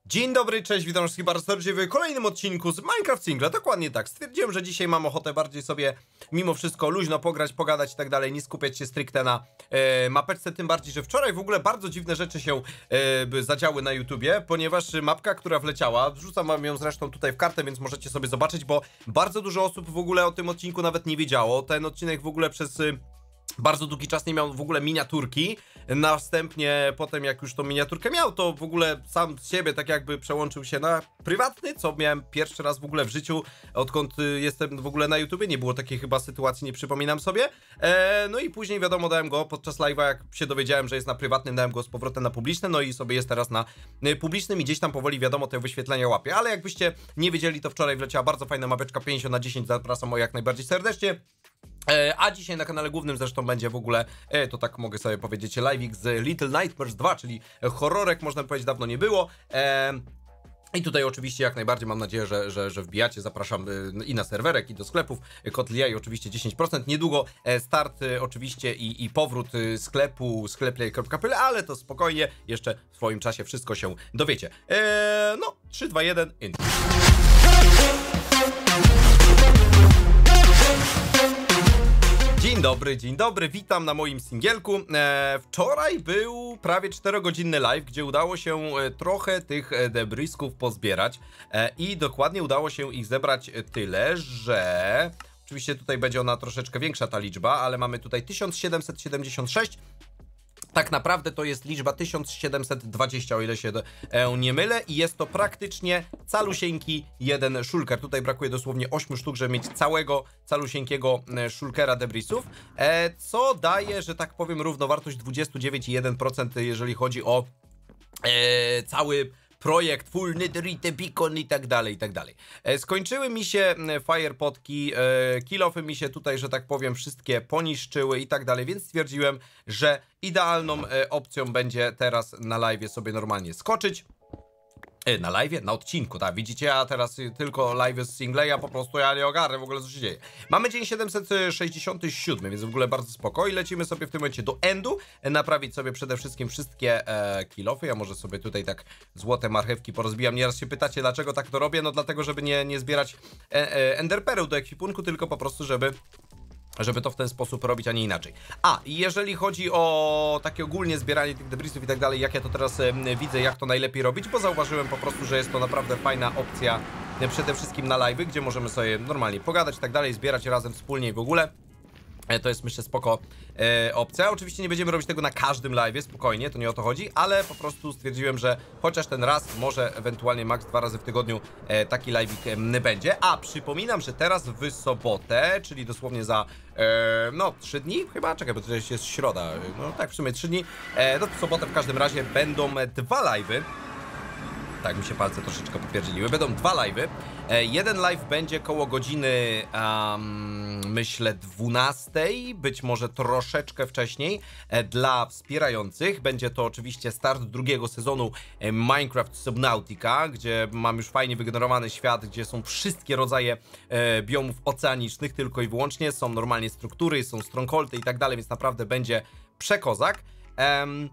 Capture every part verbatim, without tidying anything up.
Dzień dobry, cześć, witam wszystkich bardzo serdecznie w kolejnym odcinku z Minecraft Single. Dokładnie tak, stwierdziłem, że dzisiaj mam ochotę bardziej sobie mimo wszystko luźno pograć, pogadać i tak dalej, nie skupiać się stricte na e, mapeczce, tym bardziej, że wczoraj w ogóle bardzo dziwne rzeczy się e, zadziały na YouTubie, ponieważ mapka, która wleciała, wrzucam wam ją zresztą tutaj w kartę, więc możecie sobie zobaczyć, bo bardzo dużo osób w ogóle o tym odcinku nawet nie wiedziało. Ten odcinek w ogóle przez... bardzo długi czas nie miał w ogóle miniaturki. Następnie potem jak już tą miniaturkę miał, to w ogóle sam z siebie tak jakby przełączył się na prywatny, co miałem pierwszy raz w ogóle w życiu, odkąd jestem w ogóle na YouTubie. Nie było takiej chyba sytuacji, nie przypominam sobie. Eee, no i później wiadomo, dałem go podczas live'a, jak się dowiedziałem, że jest na prywatnym, dałem go z powrotem na publiczny, no i sobie jest teraz na publicznym i gdzieś tam powoli wiadomo te wyświetlenia łapie. Ale jakbyście nie wiedzieli, to wczoraj wleciała bardzo fajna mapeczka pięćdziesiąt na dziesięć, zapraszam o jak najbardziej serdecznie. E, a dzisiaj na kanale głównym zresztą będzie w ogóle, e, to tak mogę sobie powiedzieć, live'ik z Little Nightmares dwa, czyli horrorek, można powiedzieć, dawno nie było. E, I tutaj oczywiście jak najbardziej mam nadzieję, że, że, że wbijacie, zapraszam y, i na serwerek, i do sklepów, Kotley oczywiście dziesięć procent, niedługo e, start y, oczywiście i, i powrót y, sklepu sklepplay kropka p l, ale to spokojnie, jeszcze w swoim czasie wszystko się dowiecie. E, no, trzy, dwa, jeden, in. Dzień dobry, dzień dobry, witam na moim singielku. E, wczoraj był prawie czterogodzinny live, gdzie udało się e, trochę tych e, debrisków pozbierać e, i dokładnie udało się ich zebrać tyle, że... Oczywiście tutaj będzie ona troszeczkę większa ta liczba, ale mamy tutaj tysiąc siedemset siedemdziesiąt sześć. Tak naprawdę to jest liczba tysiąc siedemset dwadzieścia, o ile się e, nie mylę, i jest to praktycznie calusieńki jeden shulker. Tutaj brakuje dosłownie ośmiu sztuk, żeby mieć całego calusieńkiego e, shulkera debrisów, e, co daje, że tak powiem, równowartość dwadzieścia dziewięć przecinek jeden procent, jeżeli chodzi o e, cały projekt, full netherite, beacon i tak dalej, i tak dalej. E, skończyły mi się firepotki, e, kill-offy mi się tutaj, że tak powiem, wszystkie poniszczyły i tak dalej, więc stwierdziłem, że idealną e, opcją będzie teraz na live sobie normalnie skoczyć. E, na live? Na odcinku, tak, widzicie, ja teraz tylko live z single'a, po prostu ja nie ogarnę w ogóle, co się dzieje. Mamy dzień siedemset sześćdziesiąty siódmy, więc w ogóle bardzo spoko i lecimy sobie w tym momencie do endu, e, naprawić sobie przede wszystkim wszystkie e, kill-offy. Ja może sobie tutaj tak złote marchewki porozbijam. Nieraz się pytacie, dlaczego tak to robię? No dlatego, żeby nie, nie zbierać e, e, enderpereł do ekwipunku, tylko po prostu, żeby... żeby to w ten sposób robić, a nie inaczej. A, i jeżeli chodzi o takie ogólnie zbieranie tych debrisów i tak dalej, jak ja to teraz e, widzę, jak to najlepiej robić, bo zauważyłem po prostu, że jest to naprawdę fajna opcja, e, przede wszystkim na live'y, gdzie możemy sobie normalnie pogadać i tak dalej, zbierać razem wspólnie i w ogóle. E, to jest, myślę, spoko e, opcja. Oczywiście nie będziemy robić tego na każdym live'ie, spokojnie, to nie o to chodzi, ale po prostu stwierdziłem, że chociaż ten raz, może ewentualnie max dwa razy w tygodniu e, taki live'ik e, będzie. A przypominam, że teraz w sobotę, czyli dosłownie za e, no trzy dni chyba, czekaj, bo to jest środa, no tak, w sumie trzy dni, e, no w sobotę w każdym razie będą dwa live'y. Tak, mi się palce troszeczkę potwierdziliły. Będą dwa live'y. E, jeden live będzie koło godziny, um, myślę, dwunastej, być może troszeczkę wcześniej, e, dla wspierających. Będzie to oczywiście start drugiego sezonu e, Minecraft Subnautica, gdzie mam już fajnie wygenerowany świat, gdzie są wszystkie rodzaje e, biomów oceanicznych, tylko i wyłącznie. Są normalnie struktury, są strongholdy i tak dalej, więc naprawdę będzie przekozak. Um,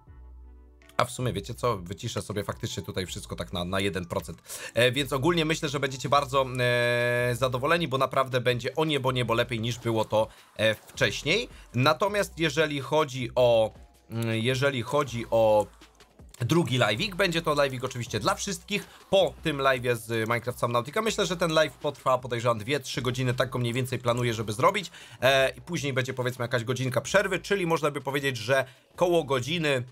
A w sumie wiecie co, wyciszę sobie faktycznie tutaj wszystko tak na, na jeden procent. E, więc ogólnie myślę, że będziecie bardzo e, zadowoleni, bo naprawdę będzie o niebo niebo lepiej niż było to e, wcześniej. Natomiast jeżeli chodzi o jeżeli chodzi o drugi live'ik, będzie to live'ik oczywiście dla wszystkich po tym live'ie z Minecraft Subnautica. Myślę, że ten live potrwa, podejrzewam, dwie trzy godziny, tak go mniej więcej planuję, żeby zrobić. E, I później będzie, powiedzmy, jakaś godzinka przerwy, czyli można by powiedzieć, że koło godziny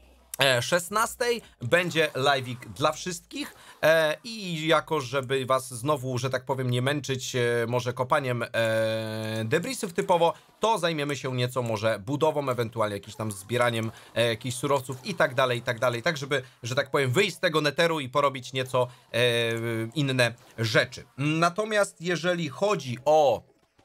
szesnastej będzie live'ik dla wszystkich e, i jako żeby was znowu, że tak powiem, nie męczyć e, może kopaniem e, debrisów typowo, to zajmiemy się nieco może budową, ewentualnie jakimś tam zbieraniem e, jakichś surowców i tak dalej, i tak dalej, tak żeby, że tak powiem, wyjść z tego neteru i porobić nieco e, inne rzeczy. Natomiast jeżeli chodzi o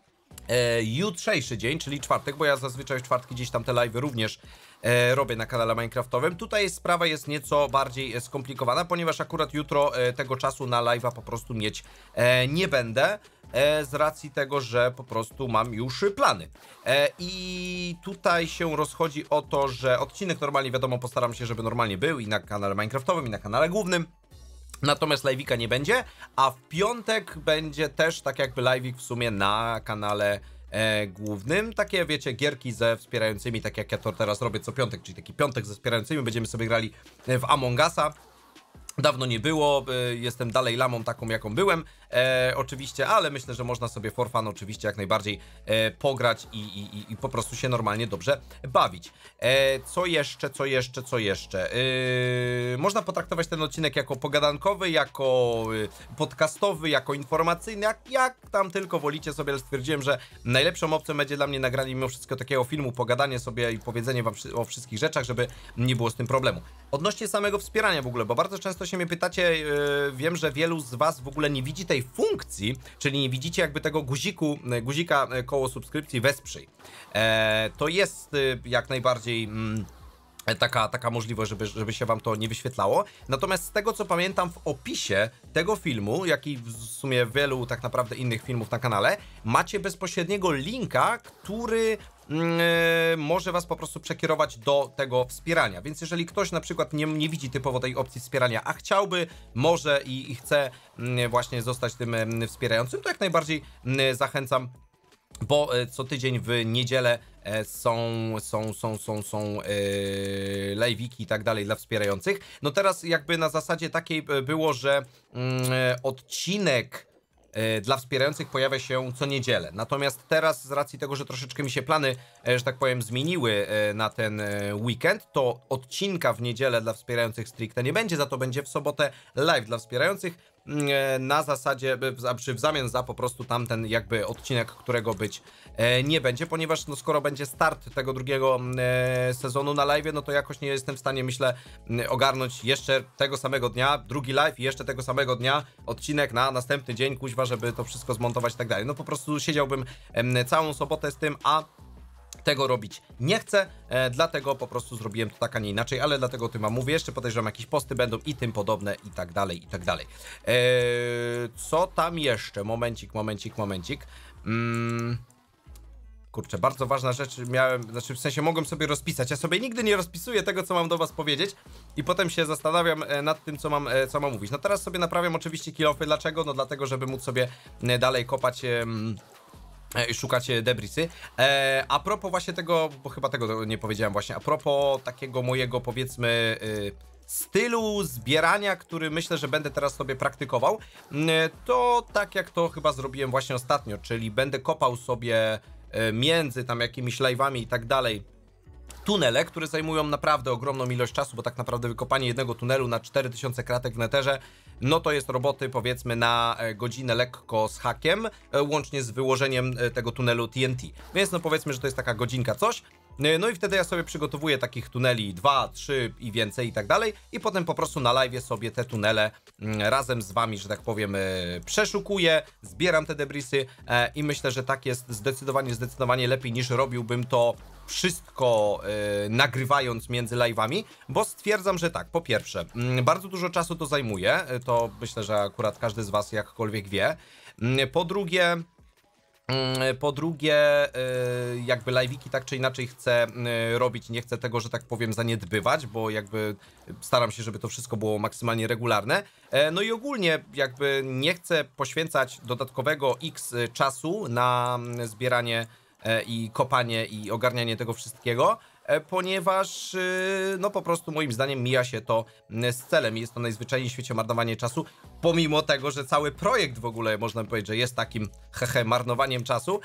e, jutrzejszy dzień, czyli czwartek, bo ja zazwyczaj w czwartki gdzieś tam te live'y również E, robię na kanale Minecraftowym. Tutaj sprawa jest nieco bardziej skomplikowana, ponieważ akurat jutro e, tego czasu na live'a po prostu mieć e, nie będę. E, z racji tego, że po prostu mam już plany. E, I tutaj się rozchodzi o to, że odcinek normalnie, wiadomo, postaram się, żeby normalnie był i na kanale Minecraftowym, i na kanale głównym. Natomiast live'ika nie będzie, a w piątek będzie też tak jakby live'ik w sumie na kanale e, głównym. Takie, wiecie, gierki ze wspierającymi, tak jak ja to teraz robię co piątek, czyli taki piątek ze wspierającymi. Będziemy sobie grali w Among Usa. Dawno nie było, jestem dalej lamą taką, jaką byłem, e, oczywiście, ale myślę, że można sobie for fun oczywiście jak najbardziej e, pograć i, i, i po prostu się normalnie dobrze bawić. E, co jeszcze, co jeszcze, co jeszcze? E, można potraktować ten odcinek jako pogadankowy, jako e, podcastowy, jako informacyjny, jak, jak tam tylko wolicie sobie, ale stwierdziłem, że najlepszą opcją będzie dla mnie nagranie mimo wszystko takiego filmu, pogadanie sobie i powiedzenie wam o wszystkich rzeczach, żeby nie było z tym problemu. Odnośnie samego wspierania w ogóle, bo bardzo często się mnie pytacie, yy, wiem, że wielu z was w ogóle nie widzi tej funkcji, czyli nie widzicie jakby tego guziku, guzika koło subskrypcji wesprzyj. E, to jest yy, jak najbardziej... Mm, Taka, taka możliwość, żeby, żeby się wam to nie wyświetlało. Natomiast z tego, co pamiętam, w opisie tego filmu, jak i w sumie wielu tak naprawdę innych filmów na kanale, macie bezpośredniego linka, który yy, może was po prostu przekierować do tego wspierania. Więc jeżeli ktoś na przykład nie, nie widzi typowo tej opcji wspierania, a chciałby, może i, i chce yy, właśnie zostać tym yy, wspierającym, to jak najbardziej yy, zachęcam. Bo co tydzień w niedzielę są, są, są, są, są yy, live'iki i tak dalej dla wspierających. No teraz jakby na zasadzie takiej było, że yy, odcinek yy, dla wspierających pojawia się co niedzielę. Natomiast teraz z racji tego, że troszeczkę mi się plany, yy, że tak powiem, zmieniły yy, na ten yy, weekend, to odcinka w niedzielę dla wspierających stricte nie będzie, za to będzie w sobotę live dla wspierających. Na zasadzie, czy w zamian za po prostu tamten jakby odcinek, którego być e, nie będzie, ponieważ no skoro będzie start tego drugiego e, sezonu na live, no to jakoś nie jestem w stanie, myślę, ogarnąć jeszcze tego samego dnia, drugi live i jeszcze tego samego dnia odcinek na następny dzień, kuźwa, żeby to wszystko zmontować i tak dalej. No po prostu siedziałbym e, całą sobotę z tym, a tego robić nie chcę, e, dlatego po prostu zrobiłem to tak, a nie inaczej, ale dlatego o tym wam mówię. Jeszcze podejrzewam, jakieś posty będą i tym podobne i tak dalej, i tak dalej. E, co tam jeszcze? Momencik, momencik, momencik. Mm. Kurczę, bardzo ważna rzecz miałem, znaczy w sensie mogłem sobie rozpisać. Ja sobie nigdy nie rozpisuję tego, co mam do was powiedzieć i potem się zastanawiam nad tym, co mam, co mam mówić. No teraz sobie naprawiam oczywiście kilofy. Dlaczego? No dlatego, żeby móc sobie dalej kopać... Mm, szukacie debrisy. E, a propos właśnie tego, bo chyba tego nie powiedziałem właśnie, a propos takiego mojego, powiedzmy, y, stylu zbierania, który myślę, że będę teraz sobie praktykował, y, to tak jak to chyba zrobiłem właśnie ostatnio, czyli będę kopał sobie y, między tam jakimiś live'ami i tak dalej tunele, które zajmują naprawdę ogromną ilość czasu, bo tak naprawdę wykopanie jednego tunelu na cztery tysiące kratek w neterze, no to jest roboty powiedzmy na godzinę lekko z hakiem, łącznie z wyłożeniem tego tunelu T N T. Więc no powiedzmy, że to jest taka godzinka coś. No i wtedy ja sobie przygotowuję takich tuneli dwa, trzy i więcej i tak dalej i potem po prostu na live sobie te tunele razem z wami, że tak powiem, przeszukuję, zbieram te debrisy i myślę, że tak jest zdecydowanie, zdecydowanie lepiej niż robiłbym to wszystko yy, nagrywając między live'ami, bo stwierdzam, że tak, po pierwsze, yy, bardzo dużo czasu to zajmuje, yy, to myślę, że akurat każdy z was jakkolwiek wie. Yy, po drugie, yy, po drugie, yy, jakby live'iki tak czy inaczej chcę yy, robić, nie chcę tego, że tak powiem, zaniedbywać, bo jakby staram się, żeby to wszystko było maksymalnie regularne. Yy, no i ogólnie jakby nie chcę poświęcać dodatkowego X czasu na zbieranie i kopanie i ogarnianie tego wszystkiego, ponieważ no po prostu moim zdaniem mija się to z celem i jest to najzwyczajniej w świecie marnowanie czasu, pomimo tego, że cały projekt w ogóle można powiedzieć, że jest takim hehe marnowaniem czasu,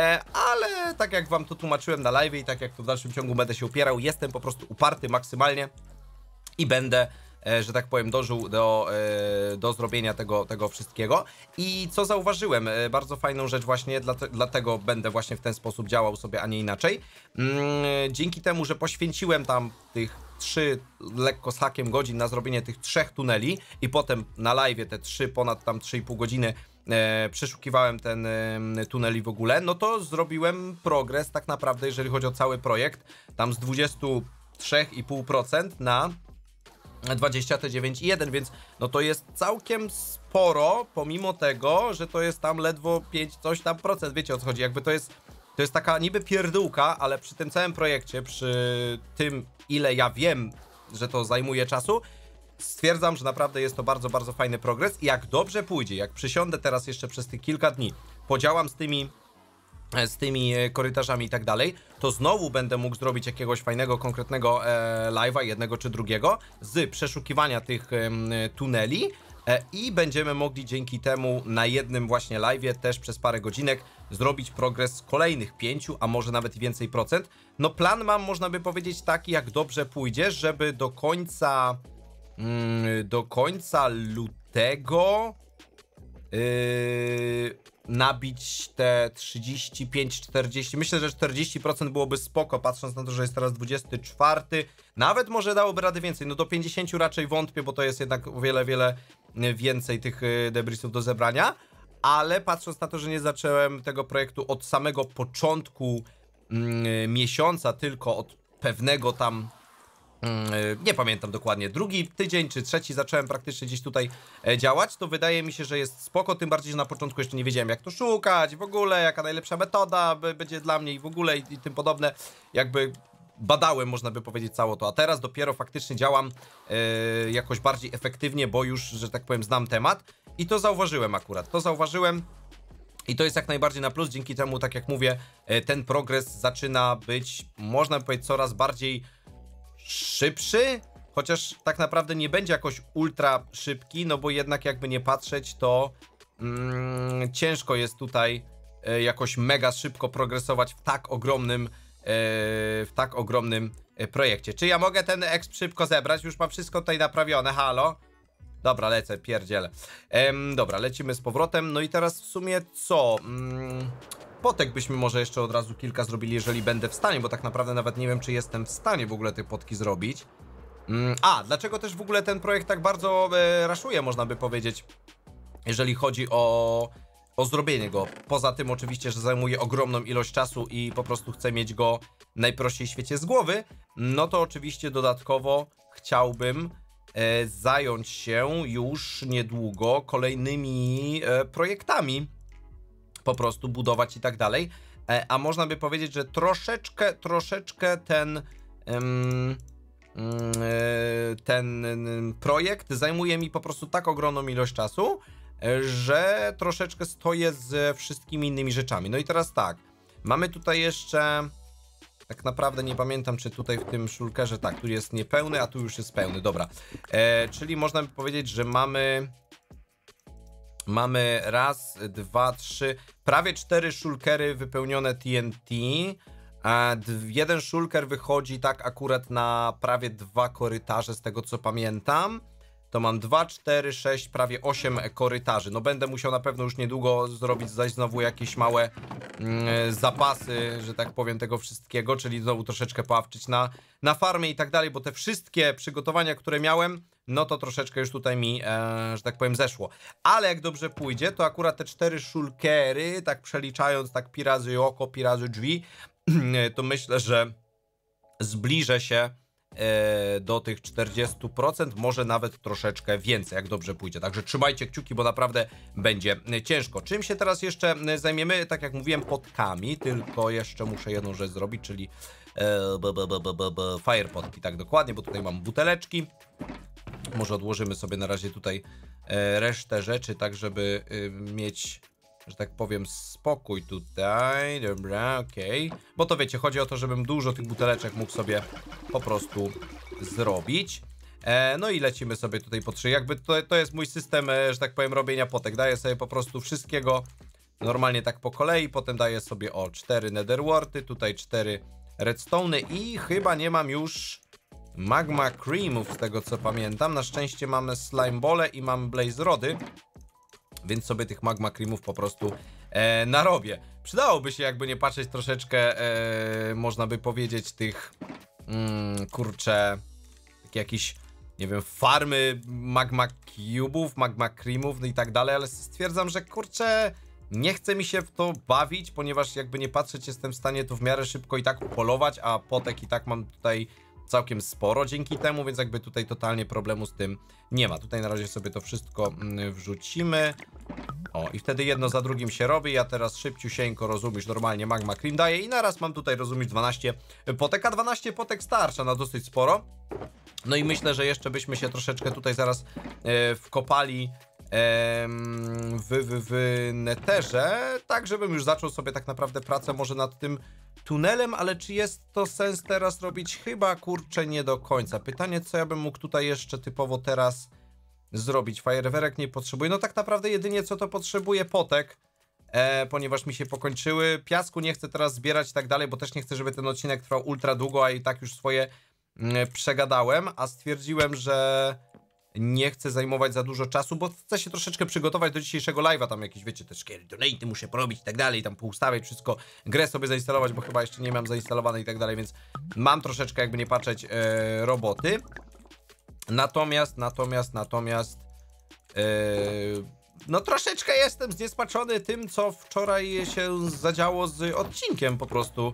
ale tak jak wam to tłumaczyłem na live i tak jak to w dalszym ciągu będę się upierał, jestem po prostu uparty maksymalnie i będę, że tak powiem, dożył do, do zrobienia tego, tego wszystkiego. I co zauważyłem, bardzo fajną rzecz właśnie, dlate, dlatego będę właśnie w ten sposób działał sobie, a nie inaczej. Dzięki temu, że poświęciłem tam tych trzy lekko z hakiem godzin na zrobienie tych trzech tuneli i potem na live te trzy, ponad tam trzy i pół godziny e, przeszukiwałem ten e, tunel i w ogóle, no to zrobiłem progres tak naprawdę, jeżeli chodzi o cały projekt, tam z dwudziestu trzech i pół procent na dwadzieścia dziewięć i jeden, więc no to jest całkiem sporo, pomimo tego, że to jest tam ledwo pięć coś tam procent, wiecie o co chodzi, jakby to jest, to jest taka niby pierdółka, ale przy tym całym projekcie, przy tym ile ja wiem, że to zajmuje czasu, stwierdzam, że naprawdę jest to bardzo, bardzo fajny progres i jak dobrze pójdzie, jak przysiądę teraz jeszcze przez tych kilka dni, podziałam z tymi z tymi korytarzami i tak dalej, to znowu będę mógł zrobić jakiegoś fajnego, konkretnego e, live'a, jednego czy drugiego, z przeszukiwania tych e, tuneli e, i będziemy mogli dzięki temu na jednym właśnie live'ie też przez parę godzinek zrobić progres kolejnych pięciu, a może nawet i więcej procent. No plan mam, można by powiedzieć, taki, jak dobrze pójdzie, żeby do końca mm, do końca lutego Yy, nabić te trzydzieści pięć czterdzieści, myślę, że czterdzieści procent byłoby spoko, patrząc na to, że jest teraz dwudziesty czwarty, nawet może dałoby radę więcej, no do pięćdziesięciu raczej wątpię, bo to jest jednak o wiele, wiele więcej tych debrisów do zebrania, ale patrząc na to, że nie zacząłem tego projektu od samego początku mm, miesiąca, tylko od pewnego tam nie pamiętam dokładnie, drugi tydzień czy trzeci zacząłem praktycznie gdzieś tutaj działać, to wydaje mi się, że jest spoko, tym bardziej, że na początku jeszcze nie wiedziałem, jak to szukać, w ogóle, jaka najlepsza metoda będzie dla mnie i w ogóle i, i tym podobne, jakby badałem, można by powiedzieć, całe to, a teraz dopiero faktycznie działam yy, jakoś bardziej efektywnie, bo już, że tak powiem, znam temat i to zauważyłem akurat, to zauważyłem. I to jest jak najbardziej na plus, dzięki temu, tak jak mówię, ten progres zaczyna być, można by powiedzieć, coraz bardziej szybszy, chociaż tak naprawdę nie będzie jakoś ultra szybki, no bo jednak jakby nie patrzeć, to mm, ciężko jest tutaj e, jakoś mega szybko progresować w tak ogromnym, e, w tak ogromnym e, projekcie. Czy ja mogę ten exp szybko zebrać? Już mam wszystko tutaj naprawione, halo? Dobra, lecę, pierdzielę. Ehm, dobra, lecimy z powrotem. No i teraz w sumie co? Mm, potek byśmy może jeszcze od razu kilka zrobili, jeżeli będę w stanie, bo tak naprawdę nawet nie wiem, czy jestem w stanie w ogóle te potki zrobić. Mm, a, dlaczego też w ogóle ten projekt tak bardzo e, raszuje, można by powiedzieć, jeżeli chodzi o, o zrobienie go. Poza tym oczywiście, że zajmuje ogromną ilość czasu i po prostu chcę mieć go najprościej w świecie z głowy, no to oczywiście dodatkowo chciałbym e, zająć się już niedługo kolejnymi e, projektami, po prostu budować i tak dalej, e, a można by powiedzieć, że troszeczkę, troszeczkę ten um, ten projekt zajmuje mi po prostu tak ogromną ilość czasu, że troszeczkę stoję z wszystkimi innymi rzeczami. No i teraz tak, mamy tutaj jeszcze, tak naprawdę nie pamiętam, czy tutaj w tym szulkerze, tak, tu jest niepełny, a tu już jest pełny, dobra. E, czyli można by powiedzieć, że mamy, mamy raz, dwa, trzy, prawie cztery szulkery wypełnione T N T. A jeden szulker wychodzi tak akurat na prawie dwa korytarze, z tego co pamiętam. To mam dwa, cztery, sześć, prawie osiem korytarzy. No będę musiał na pewno już niedługo zrobić zaś znowu jakieś małe mm, zapasy, że tak powiem, tego wszystkiego, czyli znowu troszeczkę poawczyć na, na farmie i tak dalej, bo te wszystkie przygotowania, które miałem, no to troszeczkę już tutaj mi, e, że tak powiem, zeszło. Ale jak dobrze pójdzie, to akurat te cztery szulkery, tak przeliczając, tak pi razy oko, pi razy drzwi, to myślę, że zbliżę się e, do tych czterdziestu procent, może nawet troszeczkę więcej, jak dobrze pójdzie. Także trzymajcie kciuki, bo naprawdę będzie ciężko. Czym się teraz jeszcze zajmiemy? Tak jak mówiłem, potkami, tylko jeszcze muszę jedną rzecz zrobić, czyli e, b, b, b, b, b, b, fire potki, tak dokładnie, bo tutaj mam buteleczki. Może odłożymy sobie na razie tutaj e, resztę rzeczy, tak żeby e, mieć, że tak powiem, spokój tutaj. Dobra, okej. Okay. Bo to wiecie, chodzi o to, żebym dużo tych buteleczek mógł sobie po prostu zrobić. E, no i lecimy sobie tutaj po trzy. Jakby to, to jest mój system, e, że tak powiem, robienia potek. Daję sobie po prostu wszystkiego normalnie tak po kolei. Potem daję sobie o cztery netherwarty, tutaj cztery redstone'y i chyba nie mam już magma creamów, z tego co pamiętam. Na szczęście mamy slime bole i mam blaze rody, więc sobie tych magma creamów po prostu e, narobię. Przydałoby się, jakby nie patrzeć, troszeczkę, e, można by powiedzieć, tych mm, kurczę, takie jakieś, nie wiem, farmy magma cube'ów, magma creamów, no i tak dalej, ale stwierdzam, że kurczę, nie chce mi się w to bawić, ponieważ jakby nie patrzeć, jestem w stanie to w miarę szybko i tak upolować, a potek i tak mam tutaj całkiem sporo dzięki temu, więc jakby tutaj totalnie problemu z tym nie ma. Tutaj na razie sobie to wszystko wrzucimy. O, i wtedy jedno za drugim się robi. Ja teraz szybciusieńko, rozumiesz, normalnie magma cream daję i naraz mam tutaj, rozumiesz, dwanaście potek, a dwanaście potek starcza na dosyć sporo. No i myślę, że jeszcze byśmy się troszeczkę tutaj zaraz e, wkopali e, w, w, w neterze, tak żebym już zaczął sobie tak naprawdę pracę może nad tym tunelem, ale czy jest to sens teraz robić? Chyba, kurczę, nie do końca. Pytanie, co ja bym mógł tutaj jeszcze typowo teraz zrobić? Fajerwerek nie potrzebuję. No tak naprawdę jedynie co to potrzebuję potek, e, ponieważ mi się pokończyły. Piasku nie chcę teraz zbierać i tak dalej, bo też nie chcę, żeby ten odcinek trwał ultra długo, a i tak już swoje mm, przegadałem, a stwierdziłem, że nie chcę zajmować za dużo czasu, bo chcę się troszeczkę przygotować do dzisiejszego live'a, tam jakieś, wiecie, też donaty muszę porobić i tak dalej, tam poustawiać wszystko, grę sobie zainstalować, bo chyba jeszcze nie mam zainstalowanej i tak dalej, więc mam troszeczkę, jakby nie patrzeć, e, roboty. Natomiast, natomiast, natomiast yy, no troszeczkę jestem zniesmaczony tym, co wczoraj się zadziało z odcinkiem po prostu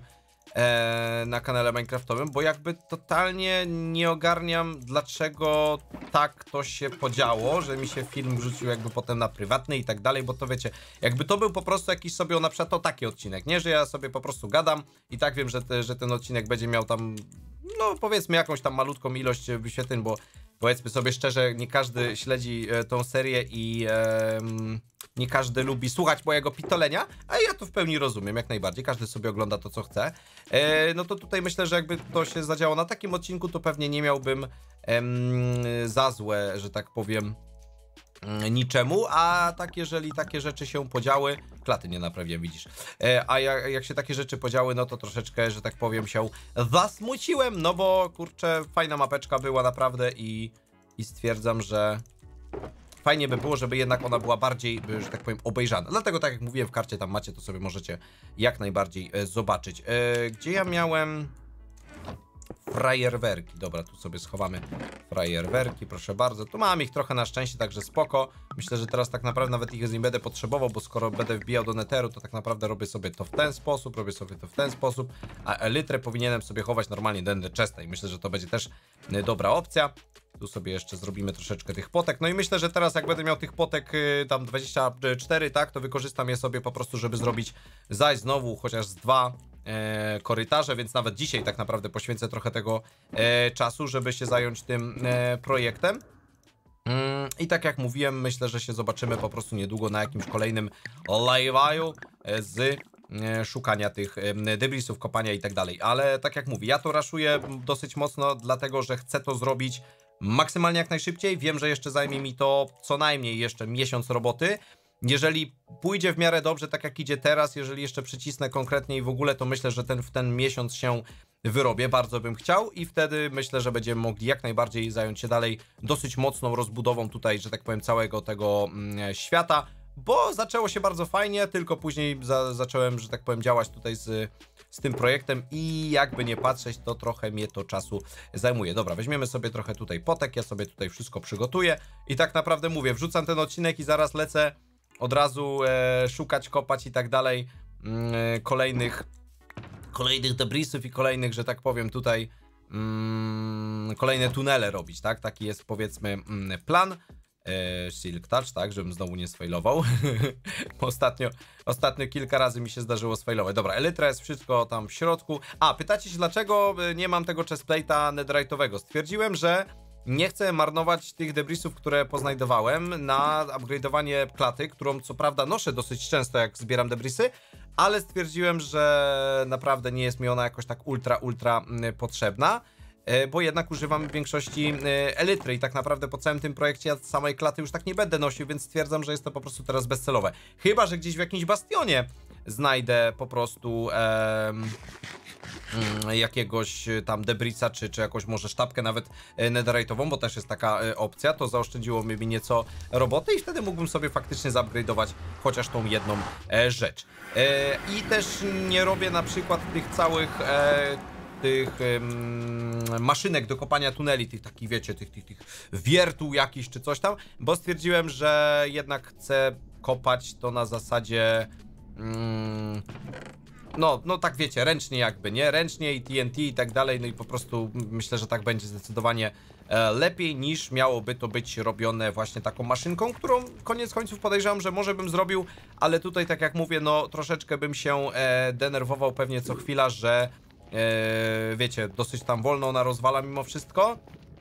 e, na kanale Minecraftowym, bo jakby totalnie nie ogarniam, dlaczego tak to się podziało, że mi się film wrzucił jakby potem na prywatny i tak dalej, bo to wiecie, jakby to był po prostu jakiś sobie, na przykład to taki odcinek, nie, że ja sobie po prostu gadam i tak wiem, że, te, że ten odcinek będzie miał tam, no powiedzmy jakąś tam malutką ilość wyświetleń, bo powiedzmy sobie szczerze, nie każdy śledzi e, tą serię i e, nie każdy lubi słuchać mojego pitolenia, a ja to w pełni rozumiem, jak najbardziej, każdy sobie ogląda to, co chce. E, no to tutaj myślę, że jakby to się zadziało na takim odcinku, to pewnie nie miałbym em, za złe, że tak powiem, niczemu, a tak jeżeli takie rzeczy się podziały, klaty nie naprawiłem, widzisz, e, a jak, jak się takie rzeczy podziały, no to troszeczkę, że tak powiem, się zasmuciłem, no bo kurczę, fajna mapeczka była naprawdę i, i stwierdzam, że fajnie by było, żeby jednak ona była bardziej, że tak powiem, obejrzana. Dlatego, tak jak mówiłem, w karcie tam macie, to sobie możecie jak najbardziej e, zobaczyć. E, gdzie ja miałem frajerwerki? Dobra, tu sobie schowamy frajerwerki, proszę bardzo. Tu mam ich trochę na szczęście, także spoko. Myślę, że teraz tak naprawdę nawet ich nie będę potrzebował, bo skoro będę wbijał do netheru, to tak naprawdę robię sobie to w ten sposób, robię sobie to w ten sposób, a elytrę powinienem sobie chować normalnie do ender chesta i myślę, że to będzie też dobra opcja. Tu sobie jeszcze zrobimy troszeczkę tych potek. No i myślę, że teraz jak będę miał tych potek y, tam dwadzieścia cztery, tak, to wykorzystam je sobie po prostu, żeby zrobić zaś znowu chociaż z dwa e, korytarze, więc nawet dzisiaj tak naprawdę poświęcę trochę tego e, czasu, żeby się zająć tym e, projektem. Mm, I tak jak mówiłem, myślę, że się zobaczymy po prostu niedługo na jakimś kolejnym live'u e, z e, szukania tych e, debrisów, kopania i tak dalej. Ale tak jak mówię, ja to raszuję dosyć mocno, dlatego że chcę to zrobić maksymalnie jak najszybciej. Wiem, że jeszcze zajmie mi to co najmniej jeszcze miesiąc roboty. Jeżeli pójdzie w miarę dobrze, tak jak idzie teraz, jeżeli jeszcze przycisnę konkretnie i w ogóle, to myślę, że ten, w ten miesiąc się wyrobię, bardzo bym chciał i wtedy myślę, że będziemy mogli jak najbardziej zająć się dalej dosyć mocną rozbudową tutaj, że tak powiem, całego tego mm, świata, bo zaczęło się bardzo fajnie, tylko później za, zacząłem, że tak powiem, działać tutaj z, z tym projektem i jakby nie patrzeć, to trochę mnie to czasu zajmuje. Dobra, weźmiemy sobie trochę tutaj potek, ja sobie tutaj wszystko przygotuję i tak naprawdę mówię, wrzucam ten odcinek i zaraz lecę od razu e, szukać, kopać i tak dalej e, kolejnych kolejnych debrisów i kolejnych, że tak powiem, tutaj mm, kolejne tunele robić, tak? Taki jest, powiedzmy, mm, plan. E, Silk Touch, tak? Żebym znowu nie sfailował. ostatnio, ostatnio kilka razy mi się zdarzyło sfailować. Dobra, elytra jest wszystko tam w środku. A, pytacie się, dlaczego nie mam tego chestplate'a netherite'owego? Stwierdziłem, że nie chcę marnować tych debrisów, które poznajdowałem na upgrade'owanie klaty, którą co prawda noszę dosyć często, jak zbieram debrisy, ale stwierdziłem, że naprawdę nie jest mi ona jakoś tak ultra, ultra potrzebna, bo jednak używam w większości elytry i tak naprawdę po całym tym projekcie ja samej klaty już tak nie będę nosił, więc stwierdzam, że jest to po prostu teraz bezcelowe. Chyba że gdzieś w jakimś bastionie znajdę po prostu em, jakiegoś tam debrisa, czy, czy jakąś może sztabkę nawet netherite'ową, bo też jest taka opcja, to zaoszczędziło mi nieco roboty i wtedy mógłbym sobie faktycznie zupgrade'ować chociaż tą jedną rzecz. I też nie robię na przykład tych całych tych um, maszynek do kopania tuneli, tych takich, wiecie, tych, tych, tych wiertuł jakichś czy coś tam, bo stwierdziłem, że jednak chcę kopać to na zasadzie um, no, no tak wiecie, ręcznie jakby, nie? Ręcznie i T N T i tak dalej, no i po prostu myślę, że tak będzie zdecydowanie e, lepiej niż miałoby to być robione właśnie taką maszynką, którą koniec końców podejrzewam, że może bym zrobił, ale tutaj tak jak mówię, no troszeczkę bym się e, denerwował pewnie co chwila, że e, wiecie, dosyć tam wolno ona rozwala mimo wszystko.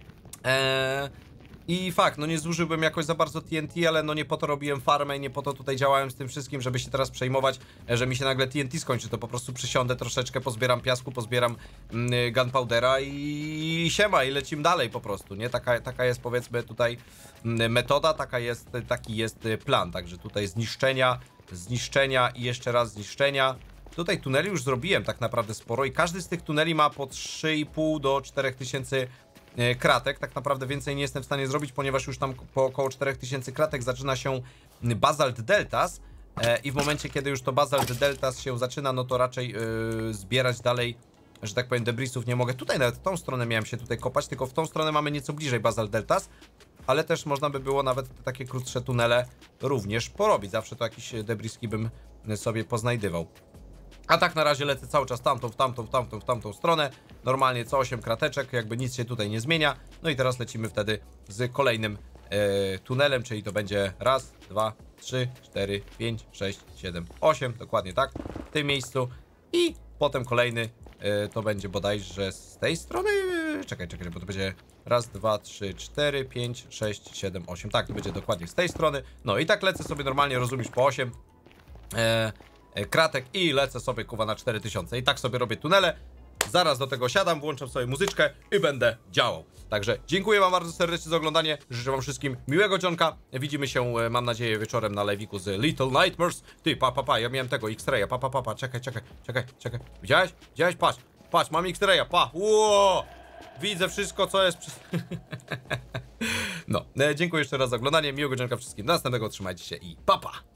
E, I fakt, no nie zużyłbym jakoś za bardzo T N T, ale no nie po to robiłem farmę i nie po to tutaj działałem z tym wszystkim, żeby się teraz przejmować, że mi się nagle T N T skończy, to po prostu przysiądę troszeczkę, pozbieram piasku, pozbieram mm, gunpowdera i siema i lecimy dalej po prostu, nie? Taka, taka jest powiedzmy tutaj mm, metoda, taka jest, taki jest plan, także tutaj zniszczenia, zniszczenia i jeszcze raz zniszczenia. Tutaj tuneli już zrobiłem tak naprawdę sporo i każdy z tych tuneli ma po trzy i pół do czterech tysięcy kratek, tak naprawdę więcej nie jestem w stanie zrobić, ponieważ już tam po około czterech tysięcy kratek zaczyna się Basalt Deltas e, i w momencie, kiedy już to Basalt Deltas się zaczyna, no to raczej yy, zbierać dalej, że tak powiem, debrisów nie mogę. Tutaj nawet w tą stronę miałem się tutaj kopać, tylko w tą stronę mamy nieco bliżej Basalt Deltas, ale też można by było nawet te takie krótsze tunele również porobić. Zawsze to jakieś debriski bym sobie poznajdywał. A tak na razie lecę cały czas tamtą, w tamtą, w tamtą, w tamtą stronę. Normalnie co osiem krateczek, jakby nic się tutaj nie zmienia. No i teraz lecimy wtedy z kolejnym e, tunelem, czyli to będzie raz, dwa, trzy, cztery, pięć, sześć, siedem, osiem, dokładnie tak, w tym miejscu. I potem kolejny e, to będzie bodajże z tej strony. Czekaj, czekaj, bo to będzie raz, dwa, trzy, cztery, pięć, sześć, siedem, osiem. Tak, to będzie dokładnie z tej strony. No i tak lecę sobie normalnie, rozumiesz, po osiem. E, kratek i lecę sobie kuwa na cztery tysiące i tak sobie robię tunele, zaraz do tego siadam, włączam sobie muzyczkę i będę działał. Także dziękuję wam bardzo serdecznie za oglądanie, życzę wam wszystkim miłego dzionka, widzimy się, mam nadzieję, wieczorem na live'iku z Little Nightmares. Ty, pa, pa, pa, ja miałem tego X-Raya, pa, pa, pa, pa, czekaj, czekaj, czekaj, czekaj, widziałeś? Widziałeś? Patrz, patrz, mam X-Raya, pa, ło, widzę wszystko, co jest przy... No, dziękuję jeszcze raz za oglądanie, miłego dzionka wszystkim, do następnego, trzymajcie się i pa, pa.